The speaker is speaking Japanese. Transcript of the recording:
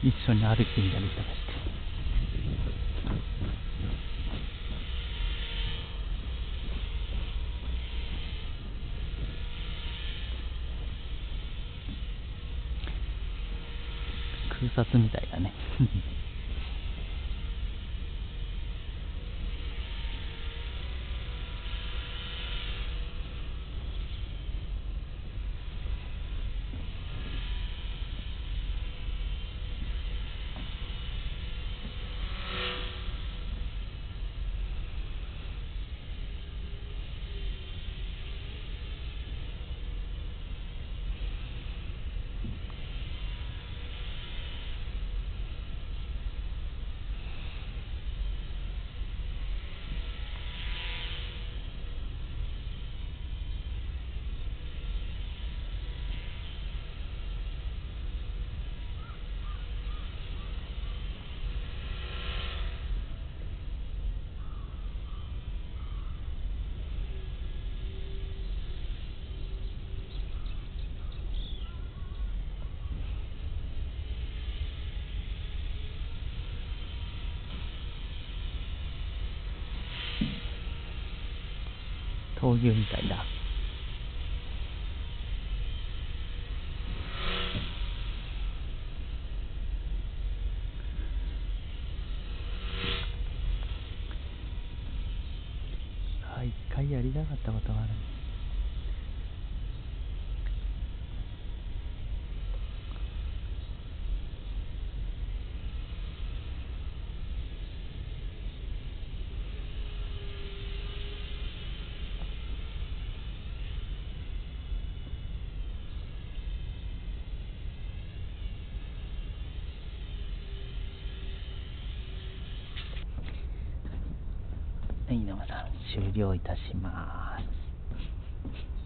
一緒に歩いてみたりとかして。空撮みたいだね。闘牛みたいだ。一回やりたかったことがある。はい、どうもさん、終了いたします。